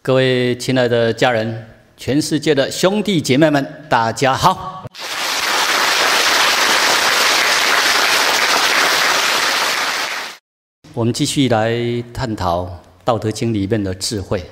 各位亲爱的家人，全世界的兄弟姐妹们，大家好！我们继续来探讨《道德经》里面的智慧。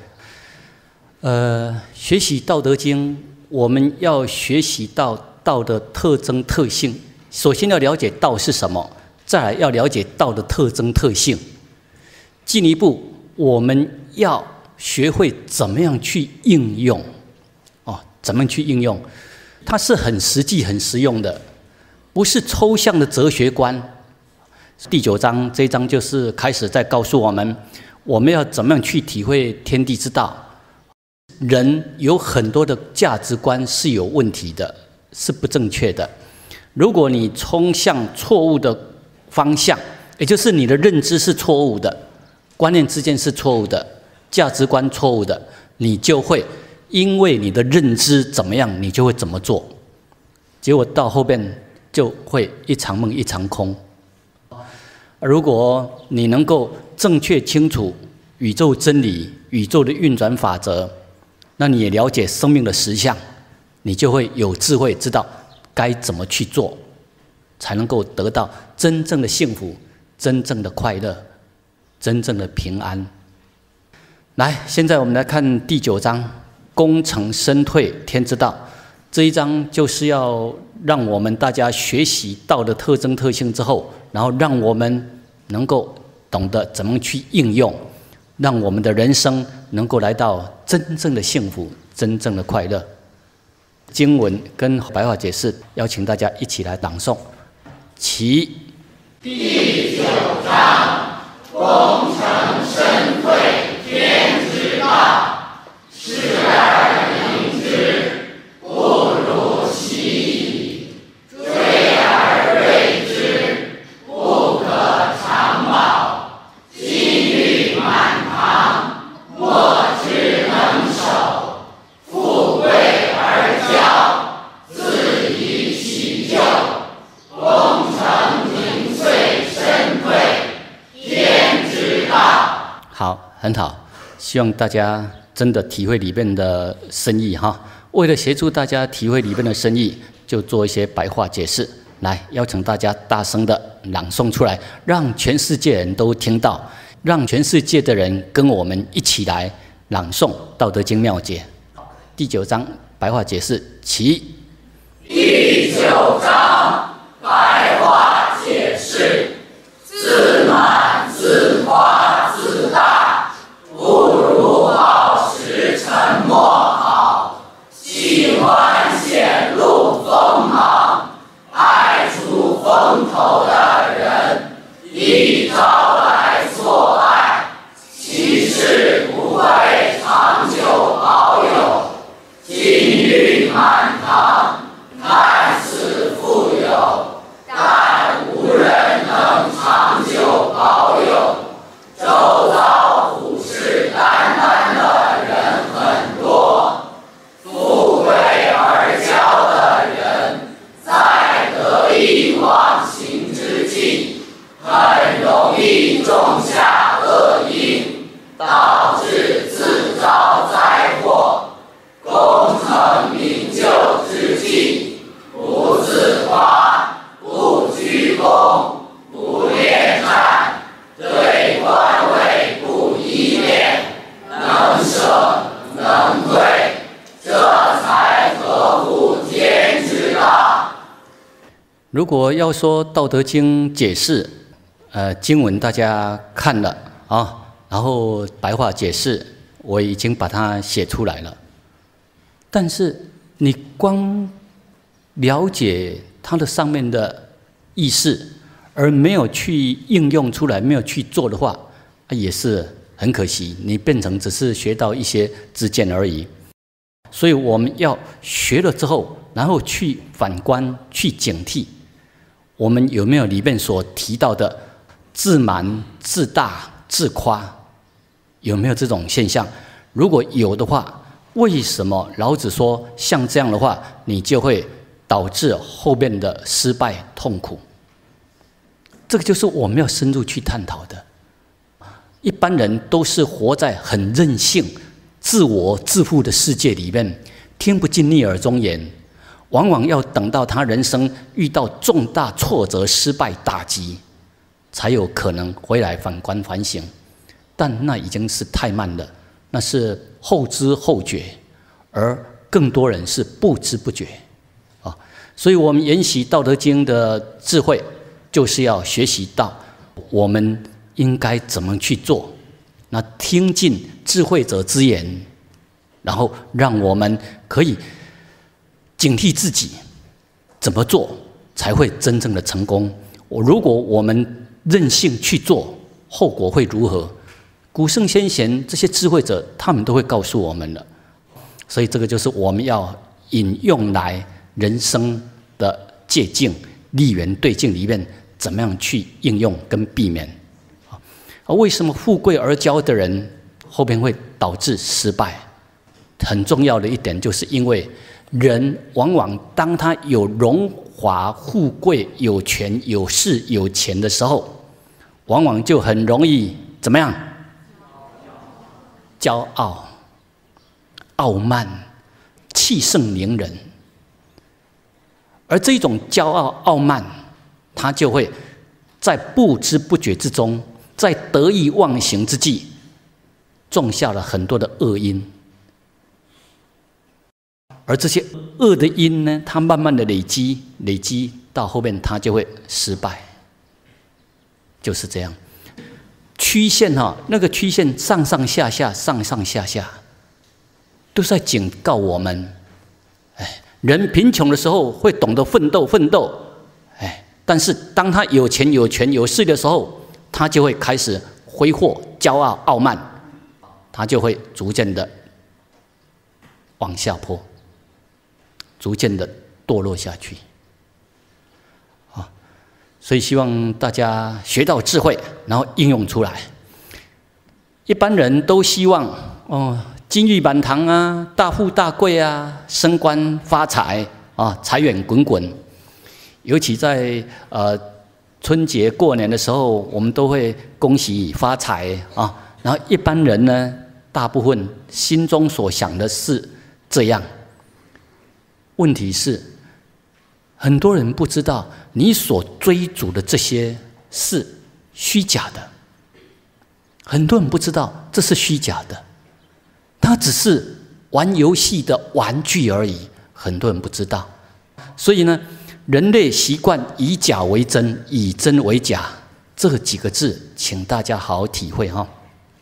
学习《道德经》，我们要学习到道的特征特性。首先要了解道是什么，再来要了解道的特征特性。进一步，我们要学会怎么样去应用，怎么样去应用？它是很实际、很实用的，不是抽象的哲学观。第9章这一章就是开始在告诉我们，我们要怎么样去体会天地之道。人有很多的价值观是有问题的，是不正确的。如果你冲向错误的方向，也就是你的认知是错误的，观念之间是错误的，价值观错误的，你就会因为你的认知怎么样，你就会怎么做，结果到后边就会一场梦一场空。如果你能够正确清楚宇宙真理、宇宙的运转法则，那你也了解生命的实相，你就会有智慧，知道该怎么去做，才能够得到真正的幸福、真正的快乐、真正的平安。来，现在我们来看第9章“功成身退，天之道”。这一章就是要让我们大家学习道的特征特性之后，然后让我们能够懂得怎么去应用，让我们的人生能够来到真正的幸福、真正的快乐。经文跟白话解释，邀请大家一起来朗诵。其第9章，功成身退，天之道，视而明之，不如其已；追而锐之，不可长卯。金玉满堂，莫之能守；富贵而骄，自遗其咎。功成名遂，身退，天之道。 好，很好，希望大家真的体会里面的深意哈。为了协助大家体会里面的深意，就做一些白话解释。来，邀请大家大声的朗诵出来，让全世界人都听到，让全世界的人跟我们一起来朗诵《道德经》妙解。第9章白话解释，其第9章白话解释：自满、自夸、自大，不如保持沉默好。喜欢显露锋芒，爱出风头的人，必招来错爱，其事不会长久保有。金玉满堂，看似富有，但无人能长久保有。周遭虎视眈眈的人很多，富贵而骄的人，在得意忘形之际，很容易种下恶因，导致自招灾祸。功成名就之际，不自夸，不居功，不恋战，对官位不依恋，能舍能退，这才合乎天之道。 如果要说《道德经》解释，经文大家看了啊，然后白话解释我已经把它写出来了。但是你光了解它的上面的意思，而没有去应用出来，没有去做的话，也是很可惜，你变成只是学到一些知见而已。所以我们要学了之后，然后去反观、去警惕，我们有没有里面所提到的自满、自大、自夸，有没有这种现象？如果有的话，为什么老子说像这样的话，你就会导致后面的失败痛苦？这个就是我们要深入去探讨的。一般人都是活在很任性、 自我自负的世界里面，听不进逆耳忠言，往往要等到他人生遇到重大挫折、失败、打击，才有可能回来反观反省。但那已经是太慢了，那是后知后觉，而更多人是不知不觉啊。所以，我们研习《道德经》的智慧，就是要学习到我们应该怎么去做。那听进智慧者之言，然后让我们可以警惕自己，怎么做才会真正的成功。如果我们任性去做，后果会如何？古圣先贤这些智慧者，他们都会告诉我们的。所以这个就是我们要引用来人生的借境、立缘对境里面，怎么样去应用跟避免。为什么富贵而骄的人后边会导致失败？很重要的一点，就是因为人往往当他有荣华富贵、有权有势有钱的时候，往往就很容易怎么样？骄傲、傲慢、气盛凌人。而这种骄傲、傲慢，他就会在不知不觉之中，在得意忘形之际，种下了很多的恶因。而这些恶的因呢，它慢慢的累积到后面，它就会失败。就是这样，曲线那个曲线上上下下，上上下下，都在警告我们：人贫穷的时候会懂得奋斗，但是当他有钱、有权、有势的时候，他就会开始挥霍、骄傲、傲慢，他就会逐渐的往下坡，逐渐的堕落下去。所以希望大家学到智慧，然后应用出来。一般人都希望金玉满堂啊，大富大贵啊，升官发财啊，财源滚滚。尤其在春节过年的时候，我们都会恭喜发财啊。然后一般人呢，大部分心中所想的是这样。问题是，很多人不知道你所追逐的这些是虚假的。很多人不知道这是虚假的，它只是玩游戏的玩具而已。很多人不知道，所以呢，人类习惯以假为真，以真为假，这几个字，请大家好好体会哈。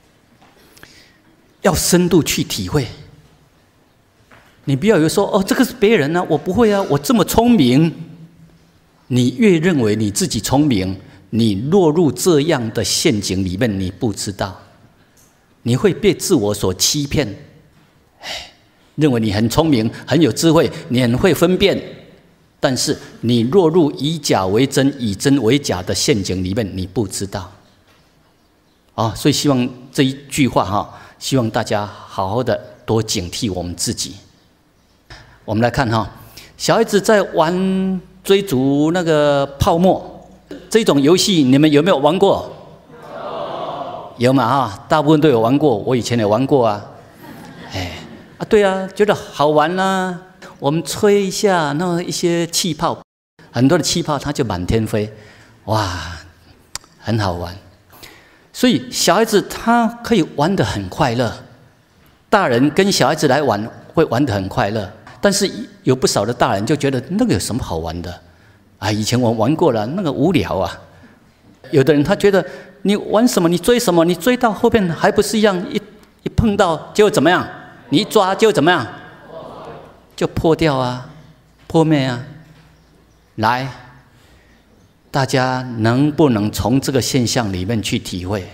要深度去体会。你不要以为说这个是别人啊，我不会啊，我这么聪明。你越认为你自己聪明，你落入这样的陷阱里面，你不知道，你会被自我所欺骗。认为你很聪明，很有智慧，你很会分辨，但是你落入以假为真、以真为假的陷阱里面，你不知道。所以希望这一句话希望大家好好的多警惕我们自己。我们来看小孩子在玩追逐那个泡沫这种游戏，你们有没有玩过？有嘛大部分都有玩过，我以前也玩过啊。对啊，觉得好玩啊。我们吹一下那一些气泡，很多的气泡它就满天飞，哇，很好玩。所以小孩子他可以玩得很快乐，大人跟小孩子来玩会玩得很快乐。但是有不少的大人就觉得那个有什么好玩的？以前我玩过了，那个无聊啊。有的人他觉得你玩什么，你追什么，你追到后面还不是一样，一碰到就怎么样？你一抓就怎么样？就破掉啊，破灭啊。来，大家能不能从这个现象里面去体会？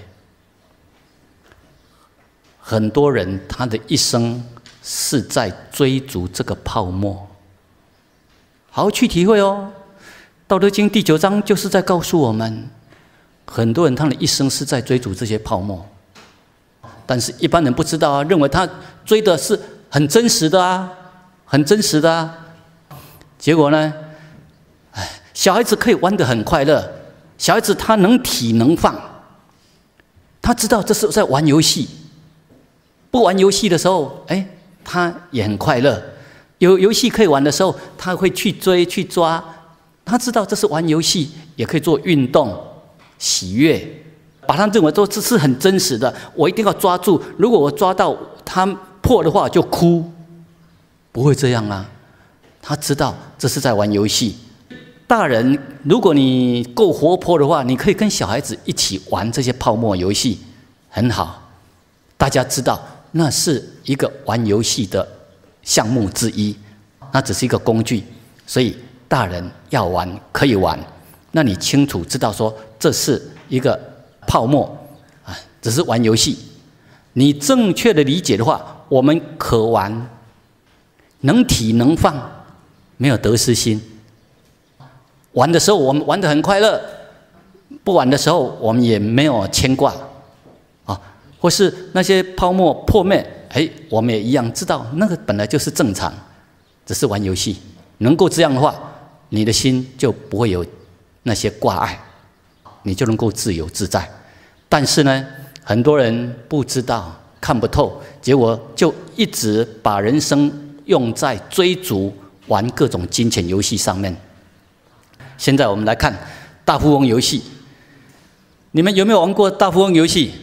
很多人他的一生是在追逐这个泡沫，好好去体会哦。道德经第9章就是在告诉我们，很多人他的一生是在追逐这些泡沫，但是一般人不知道啊，认为他追的是很真实的啊，很真实的啊。结果呢，小孩子可以玩得很快乐，小孩子他能体能放，他知道这是在玩游戏， 不玩游戏的时候，哎，他也很快乐。有游戏可以玩的时候，他会去追去抓。他知道这是玩游戏，也可以做运动，喜悦，把他认为说这是很真实的。我一定要抓住，如果我抓到他破的话，就哭。不会这样啊，他知道这是在玩游戏。大人，如果你够活泼的话，你可以跟小孩子一起玩这些泡沫游戏，很好。大家知道，那是一个玩游戏的项目之一，那只是一个工具，所以大人要玩可以玩。那你清楚知道说这是一个泡沫啊，只是玩游戏。你正确的理解的话，我们可玩，能体能放，没有得失心。玩的时候我们玩得很快乐，不玩的时候我们也没有牵挂啊，或是那些泡沫破灭，哎，我们也一样知道那个本来就是正常，只是玩游戏。能够这样的话，你的心就不会有那些挂碍，你就能够自由自在。但是呢，很多人不知道，看不透，结果就一直把人生用在追逐玩各种金钱游戏上面。现在我们来看大富翁游戏，你们有没有玩过大富翁游戏？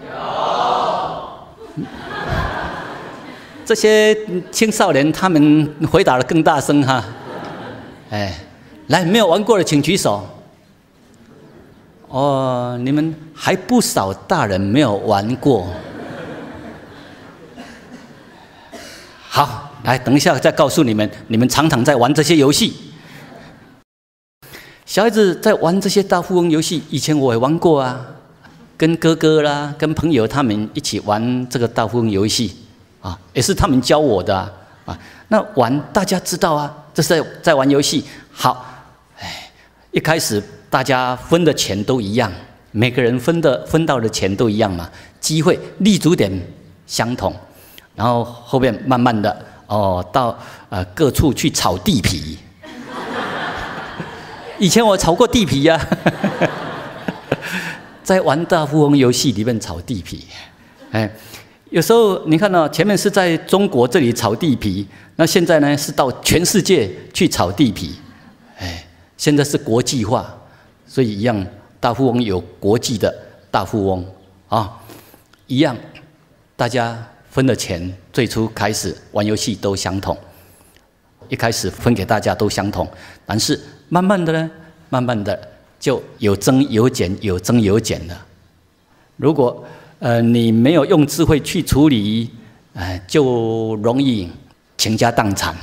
有。这些青少年他们回答得更大声哈。哎，来，没有玩过的请举手。哦，你们还不少大人没有玩过。好，来，等一下再告诉你们，你们常常在玩这些游戏。小孩子在玩这些大富翁游戏，以前我也玩过啊，跟哥哥啦，跟朋友他们一起玩这个大富翁游戏啊，也是他们教我的啊。那玩大家知道啊，这是在玩游戏。好，哎，一开始大家分的钱都一样，每个人分到的钱都一样嘛，机会立足点相同，然后后面慢慢的到各处去炒地皮。以前我炒过地皮呀、在玩大富翁游戏里面炒地皮。哎，有时候你看到前面是在中国这里炒地皮，那现在呢是到全世界去炒地皮。哎，现在是国际化，所以一样，大富翁有国际的大富翁啊，一样，大家分的钱最初开始玩游戏都相同。一开始分给大家都相同，但是慢慢的呢，慢慢的就有增有减，有增有减了。如果你没有用智慧去处理，就容易倾家荡产。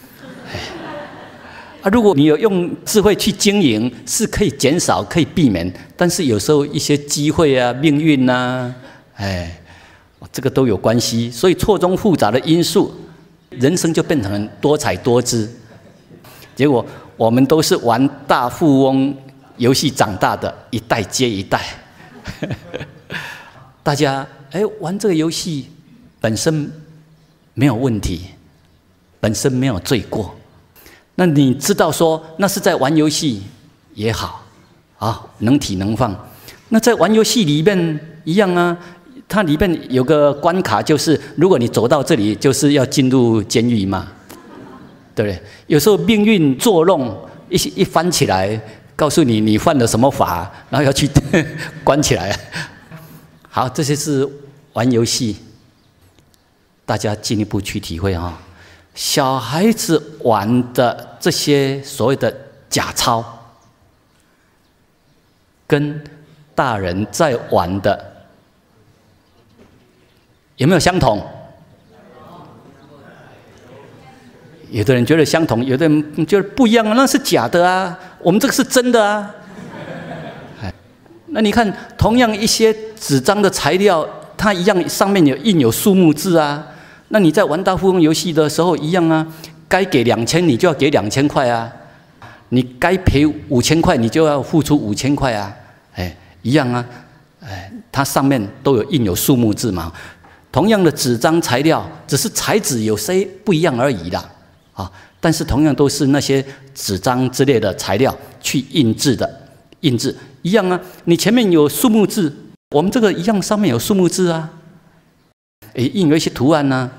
如果你有用智慧去经营，是可以减少，可以避免。但是有时候一些机会啊、命运啊，这个都有关系。所以错综复杂的因素。人生就变成多彩多姿，结果我们都是玩大富翁游戏长大的，一代接一代。大家玩这个游戏本身没有问题，本身没有罪过。那你知道说那是在玩游戏也好啊，能体能放。那在玩游戏里面一样啊。它里面有个关卡，就是如果你走到这里，就是要进入监狱嘛，对不对？有时候命运作弄，一翻起来，告诉你你犯了什么法，然后要去关起来。好，这些是玩游戏，大家进一步去体会啊。小孩子玩的这些所谓的假钞，跟大人在玩的。有没有相同？有的人觉得相同，有的人觉得不一样啊，那是假的啊，我们这个是真的啊。那你看，同样一些纸张的材料，它一样上面印有数目字啊。那你在玩大富翁游戏的时候一样啊，该给2000你就要给2000块啊，你该赔5000块你就要付出5000块啊，一样啊，它上面都有印有数目字嘛。同样的纸张材料，只是材质有些不一样而已啦，啊！但是同样都是那些纸张之类的材料去印制的，印制一样啊。你前面有数目字，我们这个一样上面有数目字啊。 印有一些图案呢，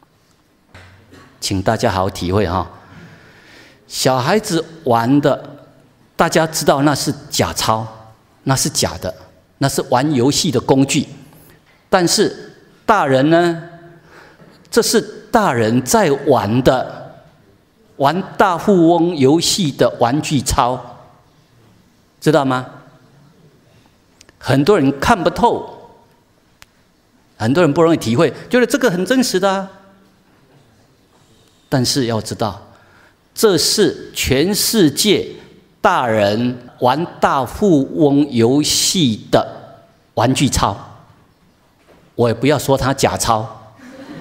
请大家好好体会哈。小孩子玩的，大家知道那是假钞，那是假的，那是玩游戏的工具。但是大人呢，这是大人在玩的，玩大富翁游戏的玩具钞，知道吗？很多人看不透，很多人不容易体会，觉得这个很真实的啊。但是要知道，这是全世界大人玩大富翁游戏的玩具钞。我也不要说它假钞，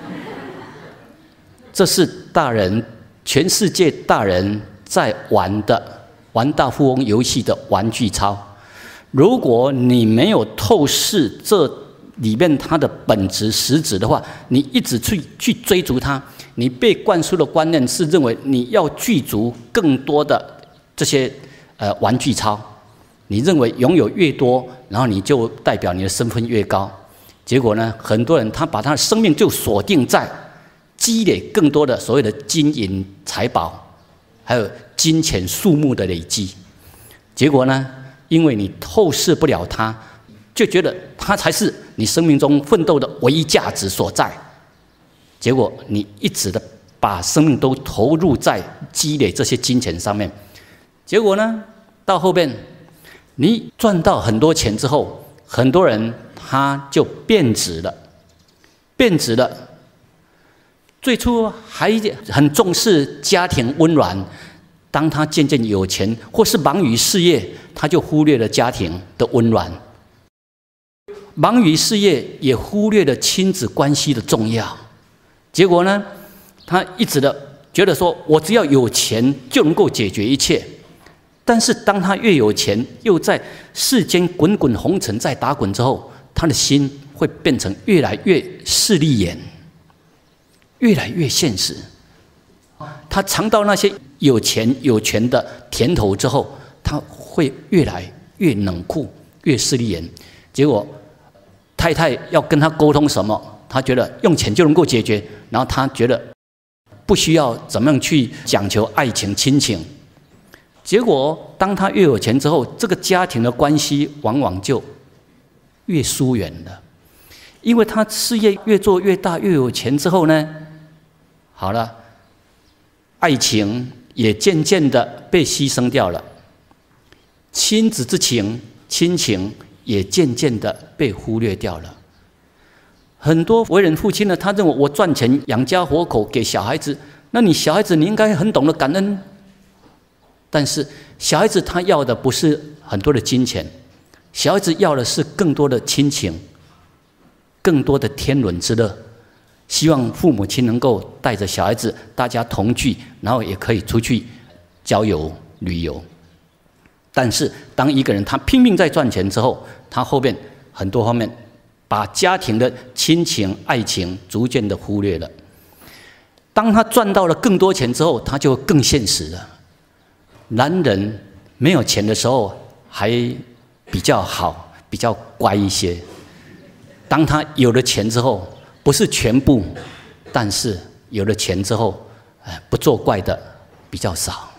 这是大人，全世界大人在玩的玩大富翁游戏的玩具钞。如果你没有透视这里面它的本质实质的话，你一直去追逐它，你被灌输的观念是认为你要具足更多的这些玩具钞，你认为拥有越多，然后你就代表你的身份越高。结果呢，很多人他把他的生命就锁定在积累更多的所谓的金银财宝，还有金钱数目的累积。结果呢，因为你透视不了它，就觉得它才是你生命中奋斗的唯一价值所在。结果你一直的把生命都投入在积累这些金钱上面。结果呢，到后边你赚到很多钱之后，很多人他就变质了，变质了。最初还很重视家庭温暖，当他渐渐有钱或是忙于事业，他就忽略了家庭的温暖，忙于事业也忽略了亲子关系的重要。结果呢，他一直的觉得说，我只要有钱就能够解决一切。但是当他越有钱，又在世间滚滚红尘在打滚之后，他的心会变成越来越势利眼，越来越现实。他尝到那些有钱有权的甜头之后，他会越来越冷酷，越势利眼。结果太太要跟他沟通什么，他觉得用钱就能够解决，然后他觉得不需要怎么样去讲求爱情亲情。结果当他越有钱之后，这个家庭的关系往往就越疏远了，因为他事业越做越大，越有钱之后呢，好了，爱情也渐渐的被牺牲掉了，亲子之情、亲情也渐渐的被忽略掉了。很多为人父亲呢，他认为我赚钱养家活口给小孩子，那你小孩子你应该很懂得感恩。但是小孩子他要的不是很多的金钱，小孩子要的是更多的亲情，更多的天伦之乐。希望父母亲能够带着小孩子大家同聚，然后也可以出去郊游旅游。但是当一个人他拼命在赚钱之后，他后面很多方面把家庭的亲情爱情逐渐的忽略了。当他赚到了更多钱之后，他就更现实了。男人没有钱的时候还比较好，比较乖一些。当他有了钱之后，不是全部，但是有了钱之后，不作怪的比较少。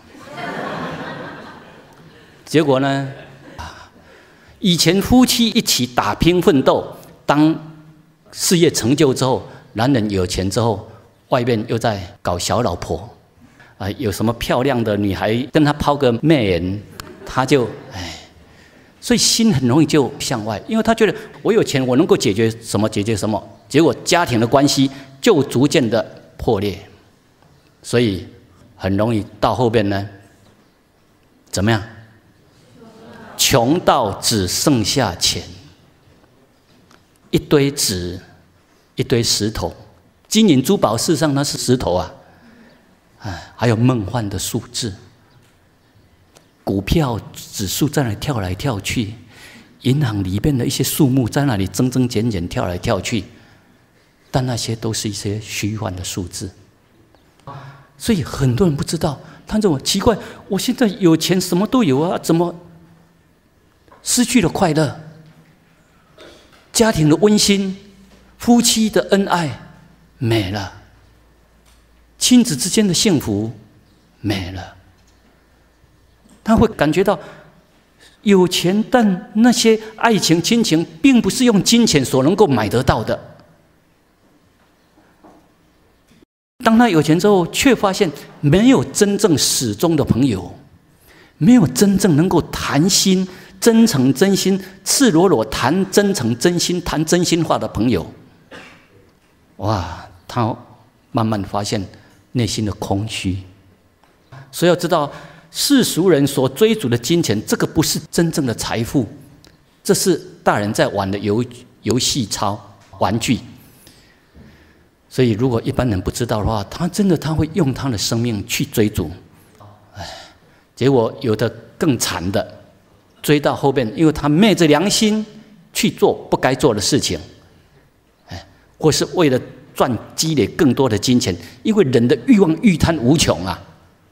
结果呢，以前夫妻一起打拼奋斗，当事业成就之后，男人有钱之后，外面又在搞小老婆。有什么漂亮的女孩跟他抛个媚眼，他就所以心很容易就向外，因为他觉得我有钱，我能够解决什么解决什么，结果家庭的关系就逐渐的破裂，所以很容易到后边呢，怎么样？穷到只剩下钱，一堆纸，一堆石头，金银珠宝事实上那是石头啊。还有梦幻的数字，股票指数在那里跳来跳去，银行里面的一些数目在那里增增减减跳来跳去，但那些都是一些虚幻的数字。所以很多人不知道，他认为奇怪，我现在有钱什么都有啊，怎么失去了快乐？家庭的温馨、 夫妻的恩爱没了，亲子之间的幸福没了。他会感觉到有钱，但那些爱情、亲情，并不是用金钱所能够买得到的。当他有钱之后，却发现没有真正始终的朋友，没有真正能够谈心、真诚、真心、赤裸裸谈真诚、真心、谈真心话的朋友。哇，他慢慢发现内心的空虚。所以要知道，世俗人所追逐的金钱，这个不是真正的财富，这是大人在玩的游戏玩具。所以，如果一般人不知道的话，他会用他的生命去追逐，结果有的更惨的，追到后面，因为他昧着良心去做不该做的事情，或是为了积累更多的金钱，因为人的欲望欲贪无穷啊。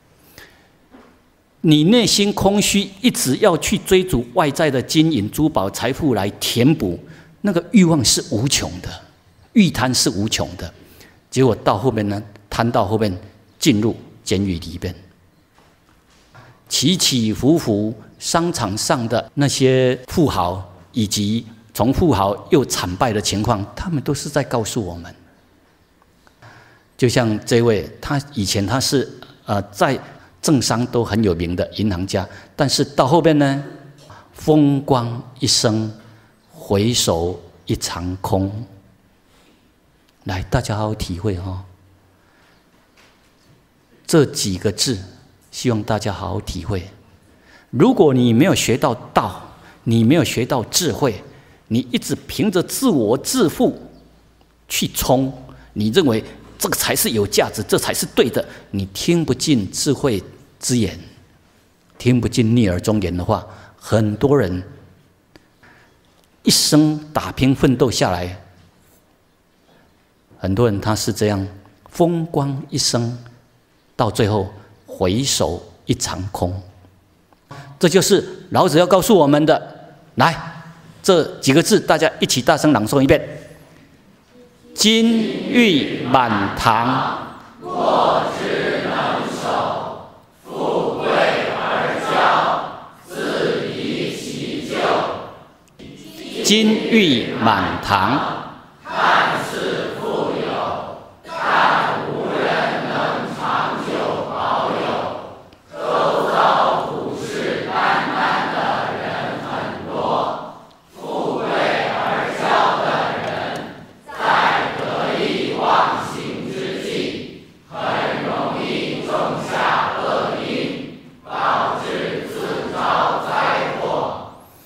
你内心空虚，一直要去追逐外在的金银珠宝财富来填补，那个欲望是无穷的，欲贪是无穷的。结果到后面呢，贪到后面进入监狱里边，起起伏伏，商场上的那些富豪，以及从富豪又惨败的情况，他们都是在告诉我们。就像这位，他以前他是在政商都很有名的银行家，但是到后边呢，风光一生，回首一场空。来，大家好好体会哈，这几个字，希望大家好好体会。如果你没有学到道，你没有学到智慧，你一直凭着自我自负去冲，你认为这个才是有价值，这才是对的，你听不进智慧之言，听不进逆耳忠言的话，很多人一生打拼奋斗下来，很多人他是这样风光一生，到最后回首一场空。这就是老子要告诉我们的。来，这几个字大家一起大声朗诵一遍：金玉满堂， 莫之能守；富贵而骄，自遗其咎。 金玉满堂。 看似富有，但无人能长久保有。周遭普世担当的人很多，富贵而骄的人，在得意忘形之际，很容易种下恶因，导致自招灾祸。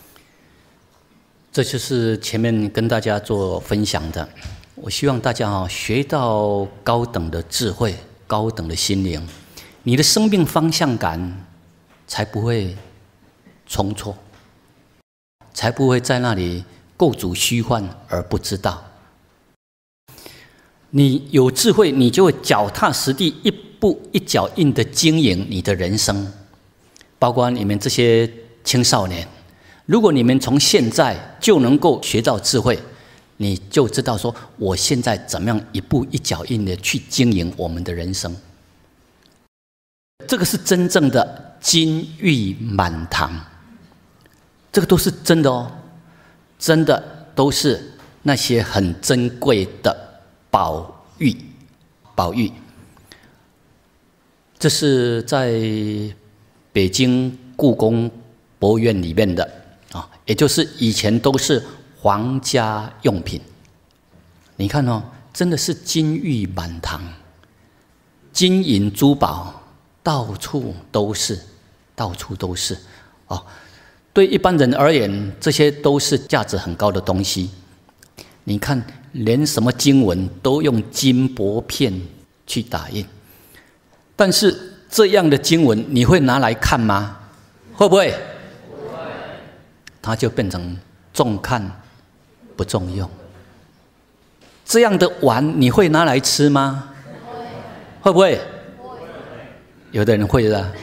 这就是前面跟大家做分享的。我希望大家学到高等的智慧、高等的心灵，你的生命方向感才不会冲错，才不会在那里构筑虚幻而不知道。你有智慧，你就会脚踏实地、一步一脚印的经营你的人生。包括你们这些青少年，如果你们从现在就能够学到智慧，你就知道说，我现在怎么样一步一脚印的去经营我们的人生。这个是真正的金玉满堂，这个都是真的哦，真的都是那些很珍贵的宝玉。这是在北京故宫博物院里面的啊，也就是以前都是皇家用品。你看哦，真的是金玉满堂，金银珠宝到处都是，到处都是哦。对一般人而言，这些都是价值很高的东西。你看，连什么经文都用金箔片去打印，但是这样的经文你会拿来看吗？会不会？ 不会。 它就变成重看不重用。这样的碗你会拿来吃吗？会不会？有的人会的。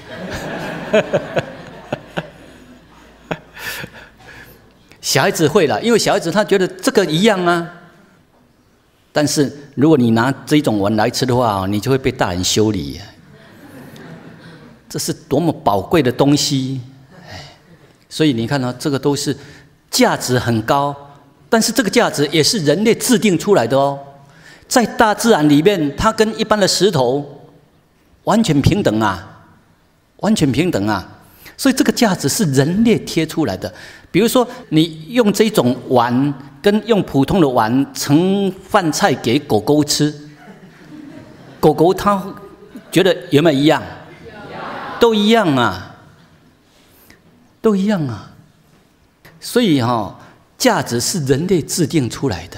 小孩子会了，因为小孩子他觉得这个一样啊， 但是如果你拿这种碗来吃的话，你就会被大人修理。这是多么宝贵的东西！所以你看到这个都是价值很高，但是这个价值也是人类制定出来的哦。在大自然里面，它跟一般的石头完全平等啊，完全平等啊。所以这个价值是人类贴出来的。比如说，你用这种碗跟用普通的碗盛饭菜给狗狗吃，狗狗它觉得有没有一样？都一样啊，都一样啊。所以价值是人类制定出来的。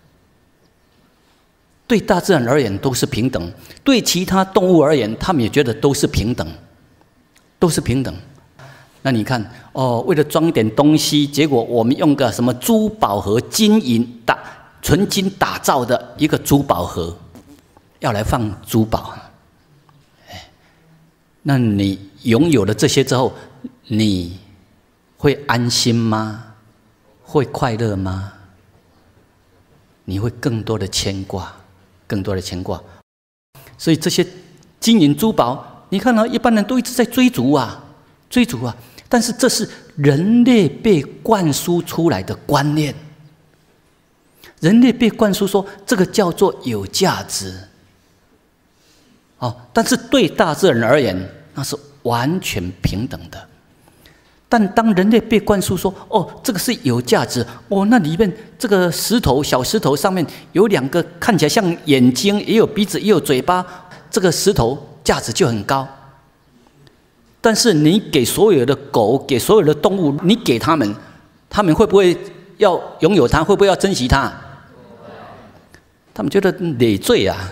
对大自然而言都是平等，对其他动物而言，他们也觉得都是平等，都是平等。那你看为了装点东西，结果我们用个什么珠宝盒，金银纯金打造的一个珠宝盒，要来放珠宝。那你拥有了这些之后，你会安心吗？会快乐吗？你会更多的牵挂，更多的牵挂。所以这些金银珠宝，你看一般人都一直在追逐啊，追逐啊。但是这是人类被灌输出来的观念，人类被灌输说这个叫做有价值。但是对大自然而言，那是完全平等的。但当人类被灌输说这个是有价值，那里面这个小石头上面有2个看起来像眼睛，也有鼻子，也有嘴巴，这个石头价值就很高。但是你给所有的狗，给所有的动物，你给他们会不会要拥有它？会不会要珍惜它？他们觉得累赘啊，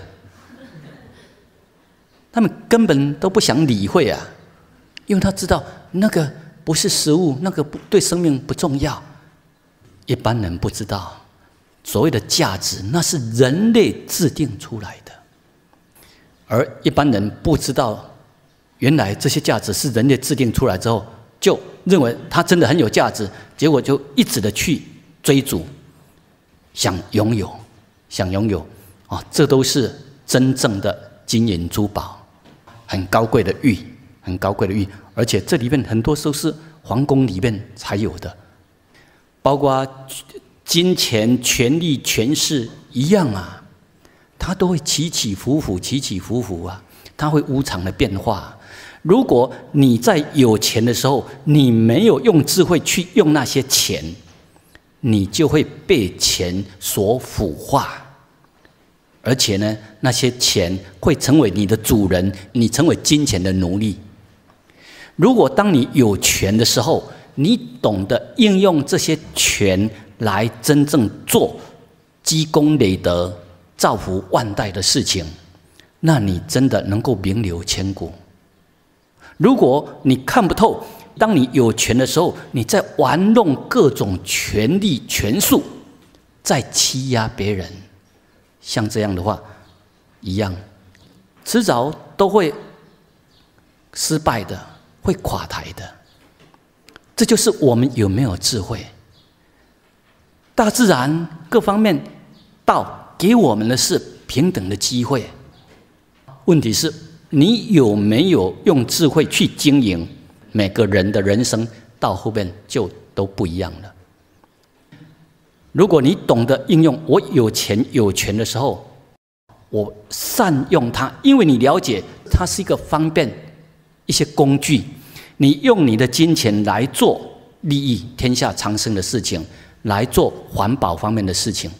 他们根本都不想理会啊，因为他知道那个不是食物，那个对生命不重要。一般人不知道，所谓的价值，那是人类制定出来的，而一般人不知道。原来这些价值是人类制定出来之后，就认为它真的很有价值，结果就一直的去追逐，想拥有这都是真正的金银珠宝，很高贵的玉，很高贵的玉，而且这里面很多都是皇宫里面才有的，包括金钱、权力、权势一样啊，它都会起起伏伏啊，它会无常的变化。如果你在有钱的时候，你没有用智慧去用那些钱，你就会被钱所腐化，而且呢，那些钱会成为你的主人，你成为金钱的奴隶。如果当你有权的时候，你懂得应用这些权来真正做积功累德、造福万代的事情，那你真的能够名留千古。如果你看不透，当你有权的时候，你在玩弄各种权力权术，在欺压别人，像这样的话一样，迟早都会失败的，会垮台的。这就是我们有没有智慧。大自然各方面道给我们的是平等的机会，问题是你有没有用智慧去经营？每个人的人生到后面就都不一样了。如果你懂得应用，我有钱有权的时候，我善用它，因为你了解它是一个方便一些工具，你用你的金钱来做利益天下长生的事情，来做环保方面的事情，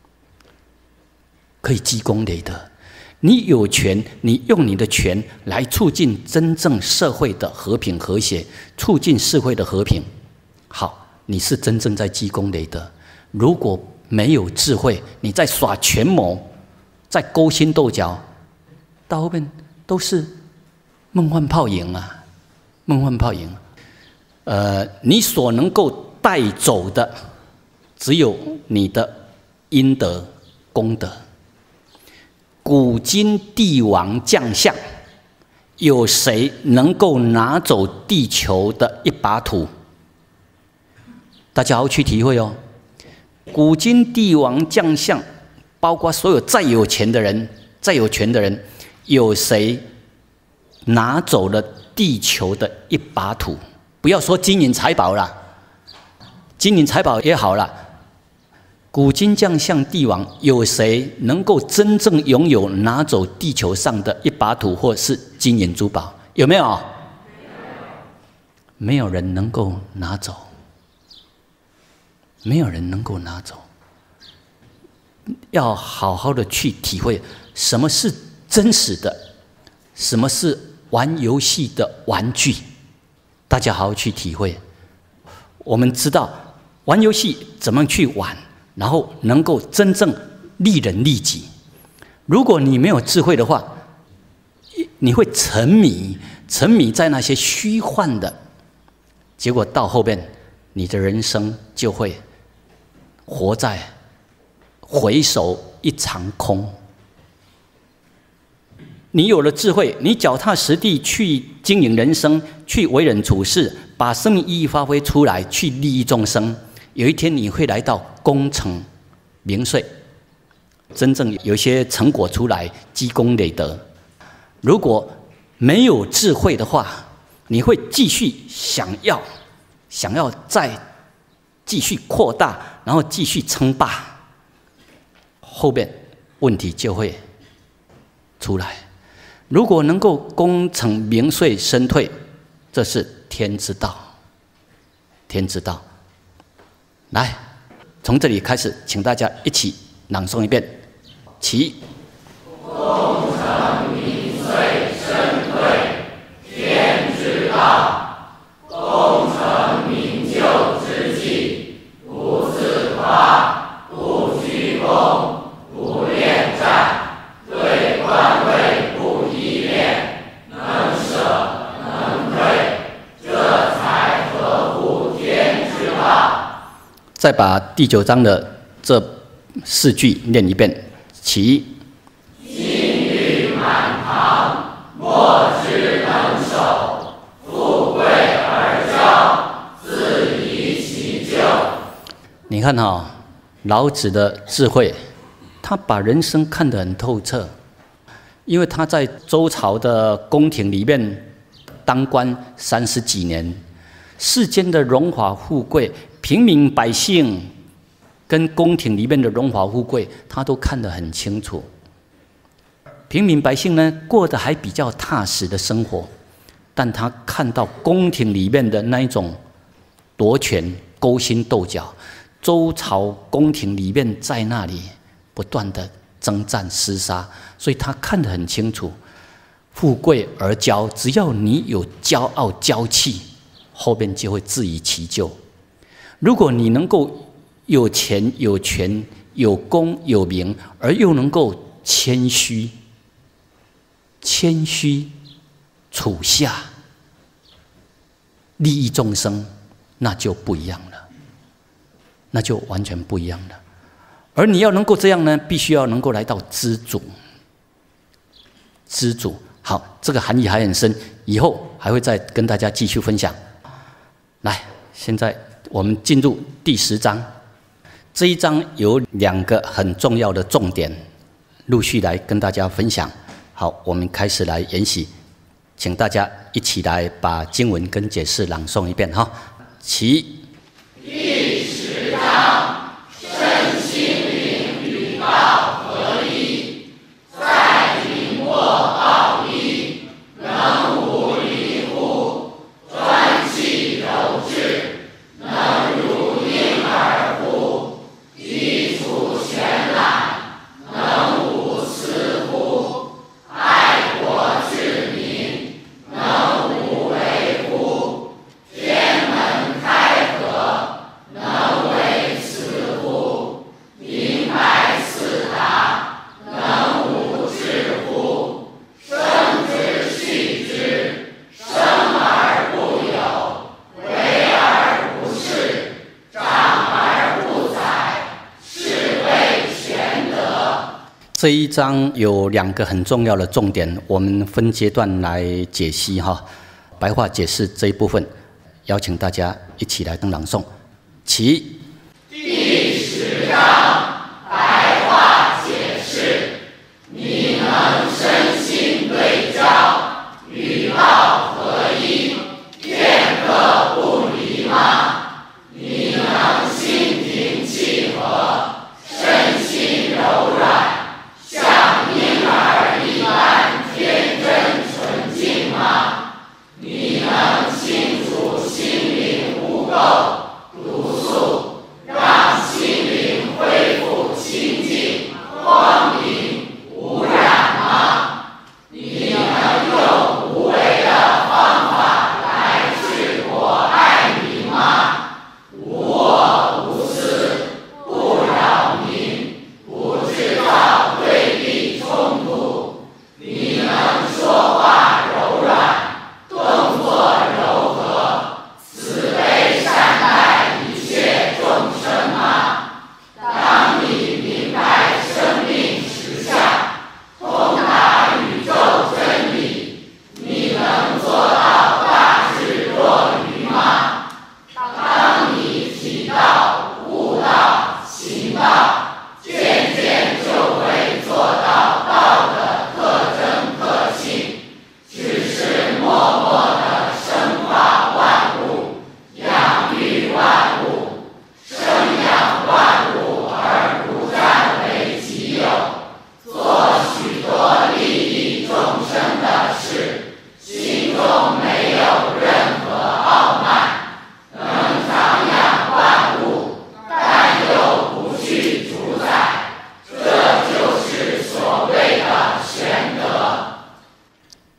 可以积功累德。你有权，你用你的权来促进真正社会的和平和谐，促进社会的和平。好，你是真正在积功累德。如果没有智慧，你在耍权谋，在勾心斗角，到后面都是梦幻泡影啊，梦幻泡影。你所能够带走的，只有你的阴德功德。古今帝王将相，有谁能够拿走地球的一把土？大家好好去体会哦。古今帝王将相包括所有再有钱的人，有谁拿走了地球的一把土？不要说金银财宝啦，金银财宝也好啦。古今将相帝王，有谁能够真正拥有拿走地球上的一把土，或是金银珠宝？有没有？没有人能够拿走，没有人能够拿走。要好好的去体会什么是真实的，什么是玩游戏的玩具。大家好好去体会。我们知道玩游戏怎么去玩，然后能够真正利人利己。如果你没有智慧的话，你会沉迷在那些虚幻的，结果到后面你的人生就会活在回首一场空。你有了智慧，你脚踏实地去经营人生，去为人处事，把生命意义发挥出来，去利益众生。有一天你会来到功成名遂，真正有一些成果出来，积功累德。如果没有智慧的话，你会继续想要再继续扩大，然后继续称霸，后面问题就会出来。如果能够功成名遂身退，这是天之道，天之道。来，从这里开始，请大家一起朗诵一遍。起。 功成名遂身退，天之道。功成名就之际，不自夸，不居功，不恋战，对官位不依恋，能舍能退，这才合乎天之道。 再把第9章的这4句念一遍。起。 金玉满堂，莫之能守；富贵而骄，自遗其咎。 你看老子的智慧，他把人生看得很透彻，因为他在周朝的宫廷里面当官30几年，世间的荣华富贵，平民百姓跟宫廷里面的荣华富贵，他都看得很清楚。平民百姓呢，过得还比较踏实的生活，但他看到宫廷里面的那一种夺权、勾心斗角，周朝宫廷里面在那里不断的征战厮杀，所以他看得很清楚。富贵而骄，只要你有骄傲骄气，后面就会自遗其咎。如果你能够有钱有权有功有名，而又能够谦虚处下，利益众生，那就不一样了，那就完全不一样了。而你要能够这样呢，必须要能够来到知足。知足，好，这个含义还很深，以后还会再跟大家继续分享。来，现在我们进入第10章。这一章有2个很重要的重点，陆续来跟大家分享。好，我们开始来研习，请大家一起来把经文跟解释朗诵一遍哈。起。 第10章，身心灵与道合一，在明末道义，能无离乎？专气柔志，能如婴儿乎？基础全览，能无私乎？爱国治民，能无为乎？天门开合，能为慈乎？明白四达，能无智乎？生之畜之，生而不有，为而不恃，长而不宰，是谓玄德。 这一章有2个很重要的重点，我们分阶段来解析哈。白话解释这一部分，邀请大家一起来朗诵。起。 第10章，白话解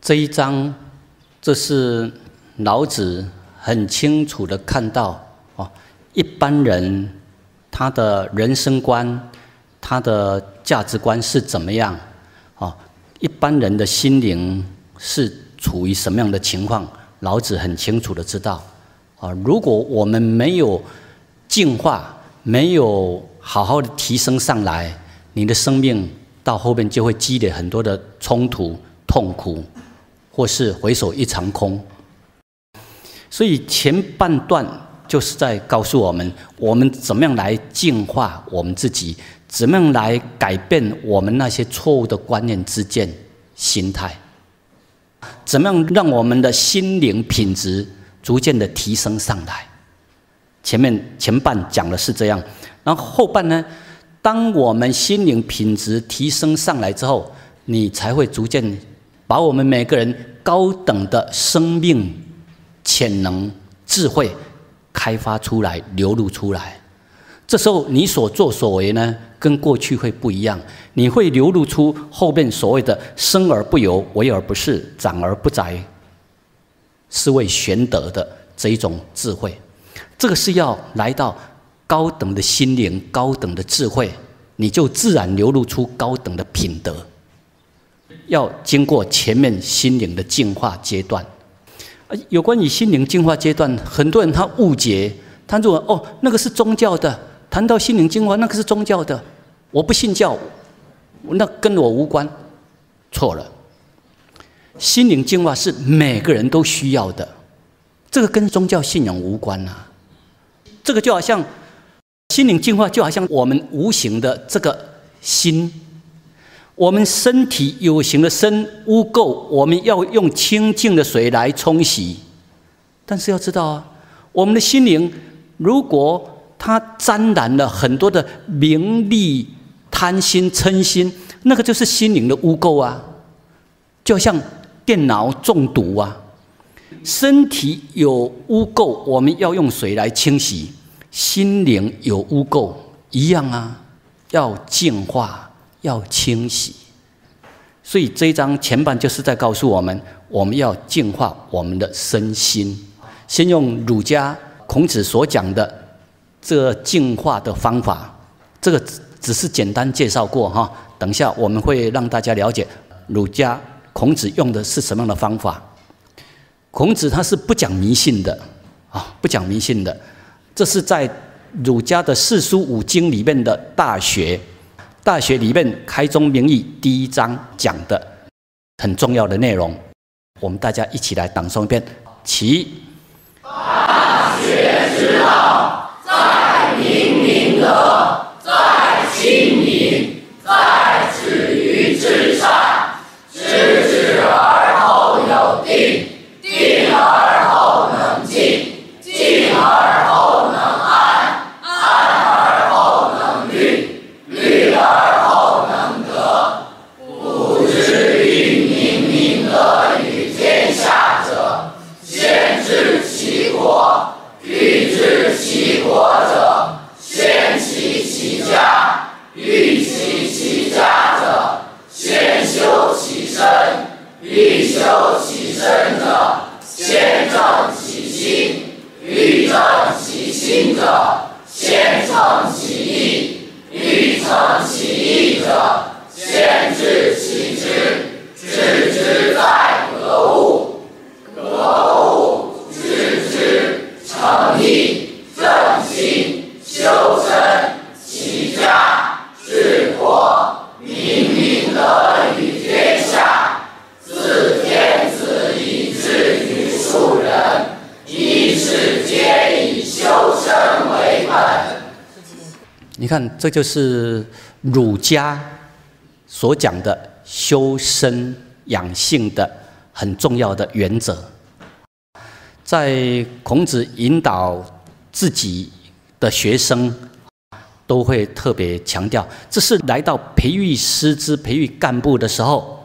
这一章，这是老子很清楚的看到哦，一般人他的人生观、他的价值观是怎么样？哦，一般人的心灵是处于什么样的情况？老子很清楚的知道。啊，如果我们没有进化，没有好好的提升上来，你的生命到后面就会积累很多的冲突、痛苦，或是回首一场空。所以前半段就是在告诉我们，我们怎么样来净化我们自己，怎么样来改变我们那些错误的观念、知见、心态，怎么样让我们的心灵品质逐渐的提升上来。前半讲的是这样，然后后半呢，当我们心灵品质提升上来之后，你才会逐渐把我们每个人高等的生命潜能、智慧开发出来、流露出来。这时候你所作所为呢，跟过去会不一样，你会流露出后面所谓的生而不有，为而不恃，长而不宰，是谓玄德的这一种智慧。这个是要来到高等的心灵、高等的智慧，你就自然流露出高等的品德。要经过前面心灵的净化阶段。有关于心灵净化阶段，很多人他误解，他认为哦，那个是宗教的，谈到心灵净化，那个是宗教的，我不信教，那跟我无关。错了，心灵净化是每个人都需要的，这个跟宗教信仰无关啊。这个就好像心灵净化，就好像我们无形的这个心，我们身体有形的身污垢，我们要用清净的水来冲洗。但是要知道啊，我们的心灵如果它沾染了很多的名利、贪心、嗔心，那个就是心灵的污垢啊，就像电脑中毒啊。身体有污垢，我们要用水来清洗；心灵有污垢一样啊，要净化，要清洗。所以这一章前半就是在告诉我们，我们要净化我们的身心。先用儒家孔子所讲的这净化的方法，这个只是简单介绍过哈。等一下我们会让大家了解儒家孔子用的是什么样的方法。孔子他是不讲迷信的啊，不讲迷信的。这是在儒家的四书五经里面的《大学》，《大学》里面开宗明义第一章讲的很重要的内容。我们大家一起来朗诵一遍，起。 大学之道，在明明德，在亲民，在止于至善。知止而后有定，定而后能静，静而后能安，安而后能虑，虑而后能得。故知运明明德于天下者，先治其国；欲治其国者，先齐其家；欲齐其家者，先修其身；欲修其身者，先正其心；欲正其心者，先诚其意；欲诚其意者，先治其知。知之在格物，格物致知，诚意正心，修身齐家治国，明明德于天下。自天子以至于庶人，一切皆以修身为本。 你看，这就是儒家所讲的修身养性的很重要的原则。在孔子引导自己的学生，都会特别强调，这是来到培育师资、培育干部的时候，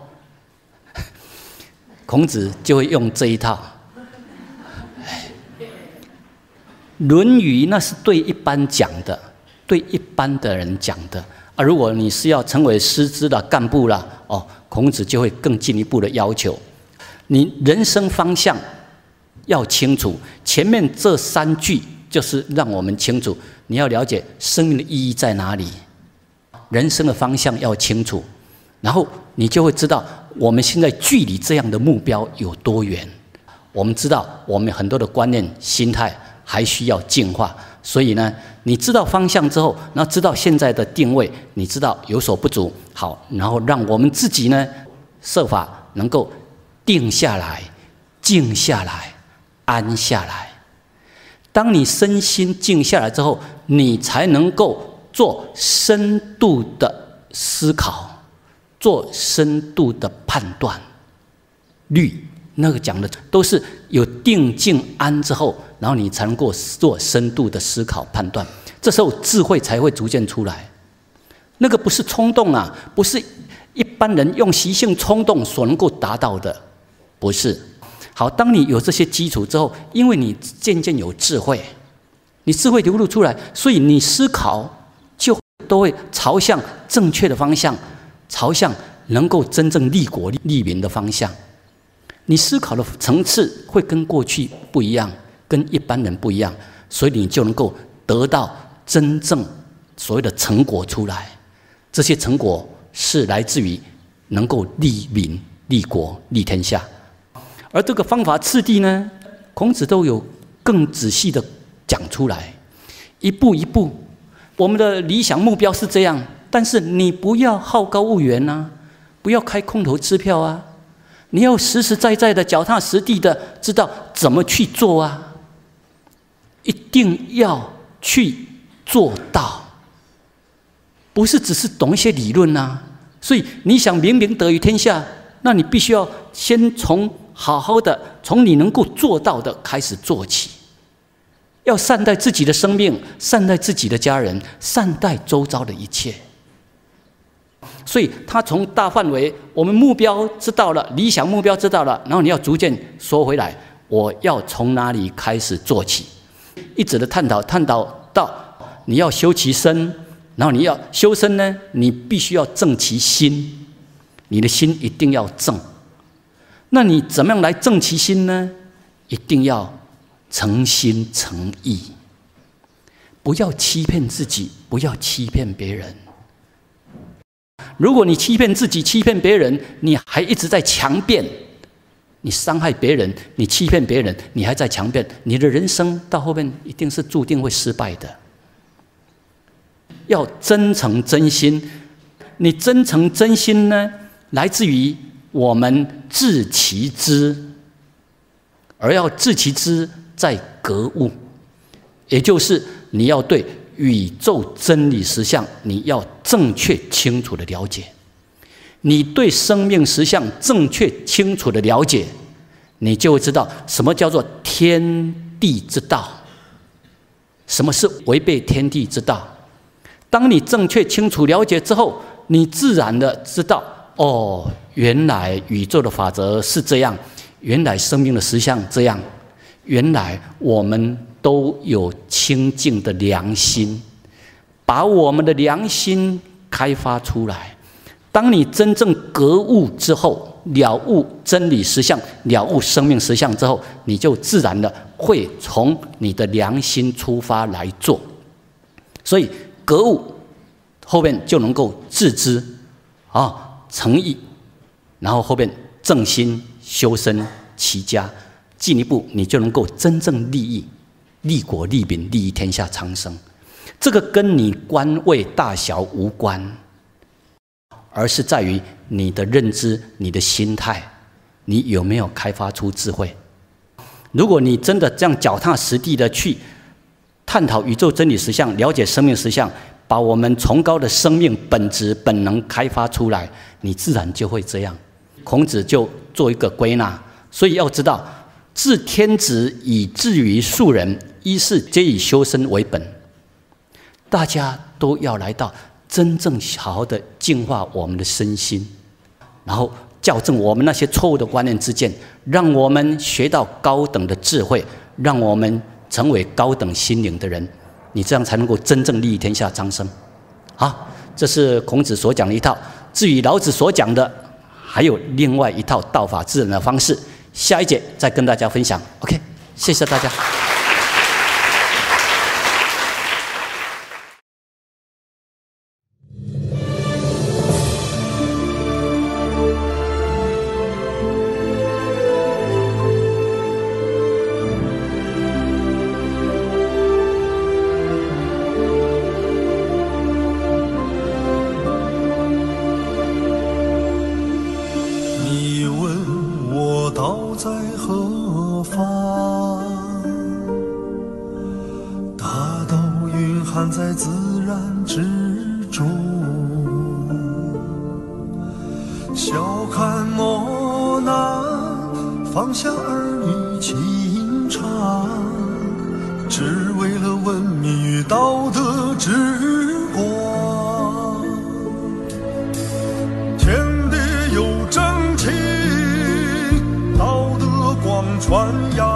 孔子就会用这一套。《论语》那是对一般讲的，对一般的人讲的啊。如果你是要成为师资了、干部了，哦，孔子就会更进一步的要求。 你人生方向要清楚。前面这3句就是让我们清楚，你要了解生命的意义在哪里，人生的方向要清楚，然后你就会知道我们现在距离这样的目标有多远。我们知道我们很多的观念、心态还需要净化，所以呢，你知道方向之后，然后知道现在的定位，你知道有所不足，好，然后让我们自己呢设法能够定下来、静下来、安下来。当你身心静下来之后，你才能够做深度的思考，做深度的判断。那个讲的都是有定静安之后，然后你才能够做深度的思考判断，这时候智慧才会逐渐出来。那个不是冲动啊，不是一般人用习性冲动所能够达到的，不是。好，当你有这些基础之后，因为你渐渐有智慧，你智慧流露出来，所以你思考就都会朝向正确的方向，朝向能够真正利国利民的方向。你思考的层次会跟过去不一样，跟一般人不一样，所以你就能够得到真正所谓的成果出来。这些成果是来自于能够利民、利国、利天下。而这个方法次第呢，孔子都有更仔细的讲出来，一步一步。我们的理想目标是这样，但是你不要好高骛远啊，不要开空头支票啊。你要实实在在的、脚踏实地的知道怎么去做啊！一定要去做到，不是只是懂一些理论啊。所以你想明明德于天下，那你必须要先好好的从你能够做到的开始做起，要善待自己的生命，善待自己的家人，善待周遭的一切。所以他从大范围，我们目标知道了，理想目标知道了，然后你要逐渐缩回来，我要从哪里开始做起？一直的探讨到你要修其身，然后你要修身呢，你必须要正其心，你的心一定要正。那你怎么样来正其心呢？一定要诚心诚意，不要欺骗自己，不要欺骗别人。如果你欺骗自己、欺骗别人，你还一直在强辩，你伤害别人，你欺骗别人，你还在强辩，你的人生到后面一定是注定会失败的。要真诚真心，你真诚真心呢，来自于我们治其知，而要治其知在格物，也就是你要对宇宙真理实相，你要正确清楚的了解。你对生命实相正确清楚的了解，你就会知道什么叫做天地之道，什么是违背天地之道。当你正确清楚了解之后，你自然的知道，哦，原来宇宙的法则是这样，原来生命的实相这样，原来我们都有清净的良心，把我们的良心开发出来。当你真正格物之后，了悟真理实相，了悟生命实相之后，你就自然的会从你的良心出发来做。所以格物后面就能够自知诚意，然后后面正心修身齐家，进一步你就能够真正利益、利国利民、利益天下苍生。这个跟你官位大小无关，而是在于你的认知、你的心态，你有没有开发出智慧。如果你真的这样脚踏实地的去探讨宇宙真理实相，了解生命实相，把我们崇高的生命本质本能开发出来，你自然就会这样。孔子就做一个归纳，所以要知道，治天子以至于庶人，一是皆以修身为本。大家都要来到真正好好的净化我们的身心，然后校正我们那些错误的观念之见，让我们学到高等的智慧，让我们成为高等心灵的人。你这样才能够真正利益天下苍生。好，这是孔子所讲的一套。至于老子所讲的，还有另外一套道法治人的方式， 下一节再跟大家分享。OK， 谢谢大家。 在自然之中，笑看我那放下儿女情长，只为了文明与道德之光。天地有正气，道德光传扬。